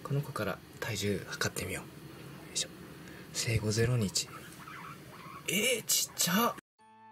この子から体重測ってみよう。よいしょ。生後0日。ちっちゃ。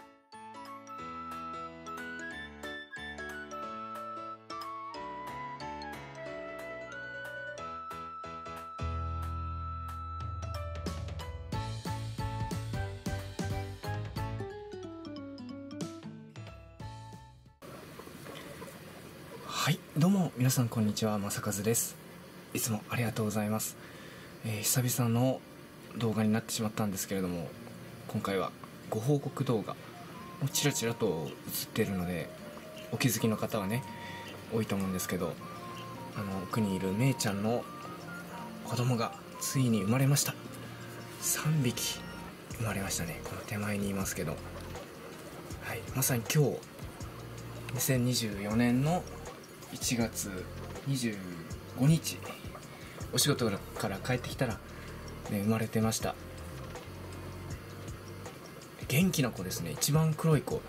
はい、どうも皆さんこんにちは、正和です。いつもありがとうございます。久々の動画になってしまったんですけれども、今回はご報告動画もちらちらと映っているので、お気づきの方はね多いと思うんですけど、奥にいるめいちゃんの子供がついに生まれました。3匹生まれましたね。この手前にいますけど、はい、まさに今日2024年の1月25日、お仕事から帰ってきたら、ね、生まれてました。元気な子ですね。一番黒い子、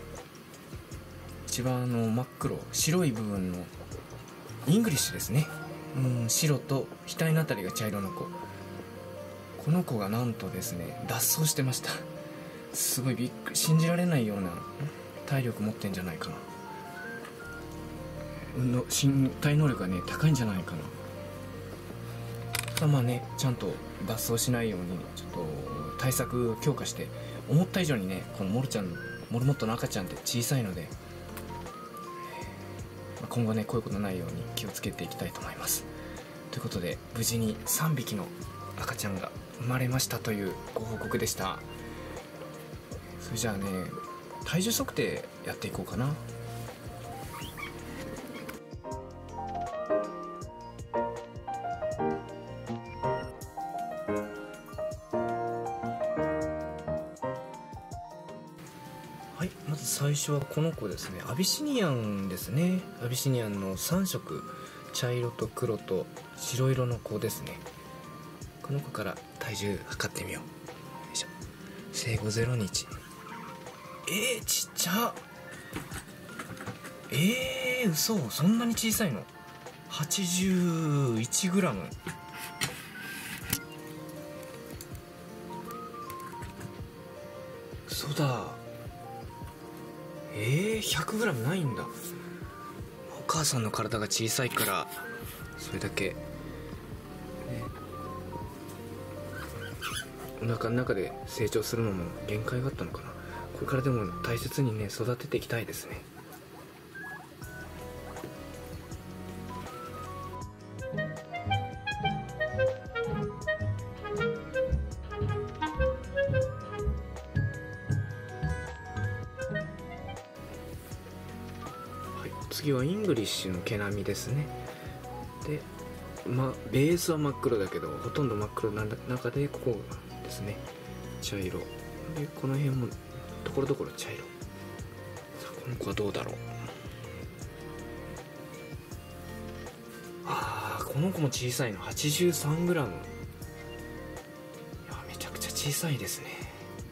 一番真っ黒、白い部分のイングリッシュですね。白と額のあたりが茶色の子。この子がなんとですね、脱走してました。すごいびっくり、信じられないような体力持ってんじゃないかな。身体能力がね高いんじゃないかな。ただまあね、ちゃんと脱走しないようにちょっと対策強化して、思った以上にね、このモルモットの赤ちゃんって小さいので、今後ねこういうことないように気をつけていきたいと思います。ということで、無事に3匹の赤ちゃんが生まれましたというご報告でした。それじゃあね、体重測定やっていこうかな。はい、まず最初はこの子ですね。アビシニアンですね。アビシニアンの3色、茶色と黒と白色の子ですね。この子から体重測ってみよう。よいしょ。生後0日。ちっちゃ。嘘、そんなに小さいの。 81g。嘘だ。100g ないんだ。お母さんの体が小さいからそれだけ、お腹の中で成長するのも限界があったのかな。これからでも大切にね育てていきたいですね。次はイングリッシュの毛並みですね。で、ベースは真っ黒だけど、ほとんど真っ黒な中で、ここですね、茶色で、この辺もところどころ茶色。さあ、この子はどうだろう。この子も小さいの。 83g。 いや、めちゃくちゃ小さいですね。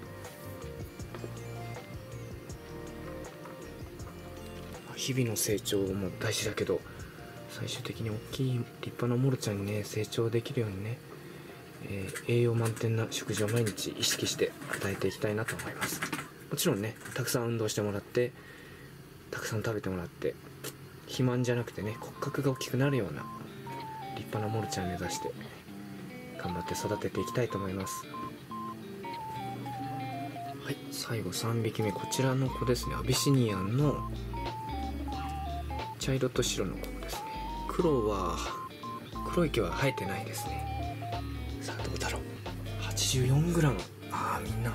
日々の成長も大事だけど、最終的に大きい立派なモルちゃんにね成長できるようにね、栄養満点な食事を毎日意識して与えていきたいなと思います。もちろんね、たくさん運動してもらって、たくさん食べてもらって、肥満じゃなくてね、骨格が大きくなるような立派なモルちゃんを目指して頑張って育てていきたいと思います。はい、最後3匹目、こちらの子ですね。アビシニアンの茶色と白の子ですね。黒い毛は生えてないですね。さあ、どうだろう。 84g。 みんな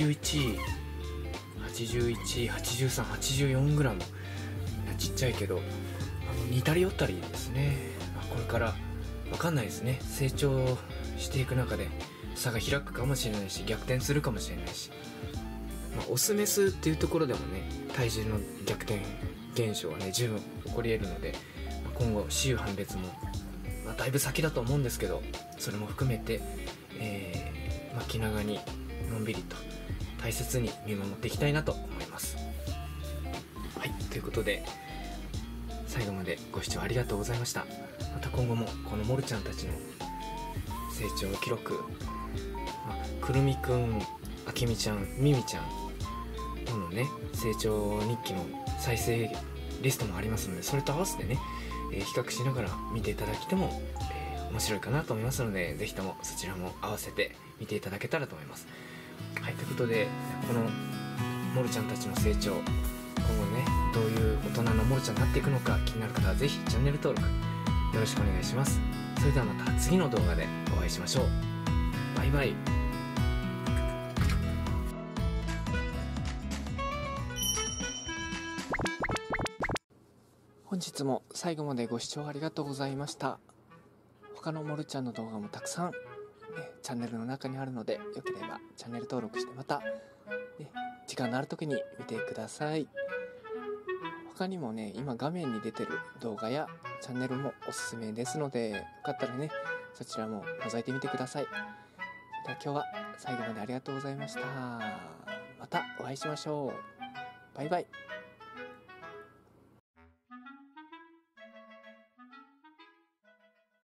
81、83、84g。 みんなちっちゃいけど似たり寄ったりですね。これから分かんないですね。成長していく中で差が開くかもしれないし、逆転するかもしれないし、オスメスっていうところでもね、体重の逆転現象はね十分起こり得るので、今後雌雄判別も、だいぶ先だと思うんですけど、それも含めて、気長にのんびりと大切に見守っていきたいなと思います。はい、ということで最後までご視聴ありがとうございました。 また今後もこのモルちゃんたちの成長記録、くるみくん、あきみちゃん、みみちゃんのね成長日記の再生リストもありますので、それと合わせてね、比較しながら見ていただきても、面白いかなと思いますので、ぜひともそちらも合わせて見ていただけたらと思います。はい、ということでこのモルちゃんたちの成長、今後ねどういう大人のモルちゃんになっていくのか気になる方はぜひチャンネル登録よろしくお願いします。それではまた次の動画でお会いしましょう。バイバイ。本日も最後までご視聴ありがとうございました。他のモルちゃんの動画もたくさん、チャンネルの中にあるので、よければチャンネル登録してまた、時間のある時に見てください。他にもね、今画面に出てる動画やチャンネルもおすすめですので、よかったらねそちらも覗いてみてください。では今日は最後までありがとうございました。またお会いしましょう。バイバイ。